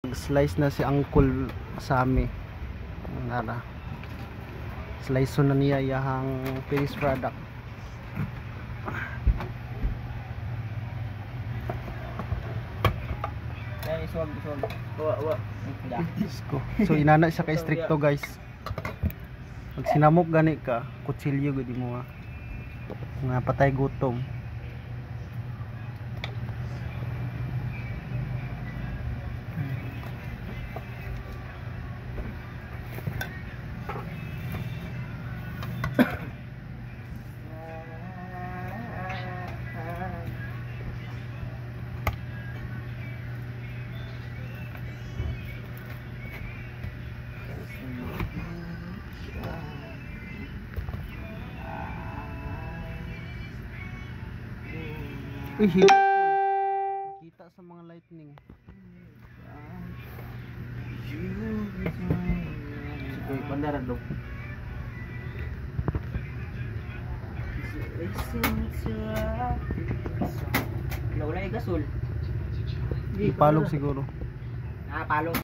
Slice na si Uncle Sami. Nara. Slice na niya yang finished product. Iswag. Wa. So inana siya ka stricto guys. Pag sinamok gani ka, kutsilyo gud mo nga patay gutom. Uy, nakita sa mga lightning. Sige, pandaran do. Wala gasol. Ipalog siguro. Palong.